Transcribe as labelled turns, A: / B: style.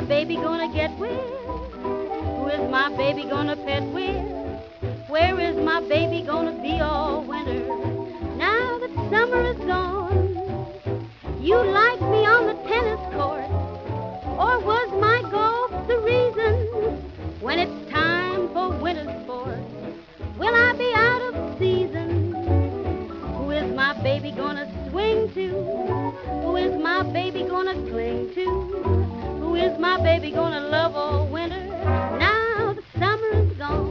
A: baby gonna get with? Who is my baby gonna pet with? Where is my baby gonna be all winter? Now that summer is gone, you like me on the tennis court, or was my golf the reason? When it's time for winter sport, will I be out of season? Who is my baby gonna swing to? Who is my baby gonna cling to? Who is my baby gonna love all winter? Now the summer is gone.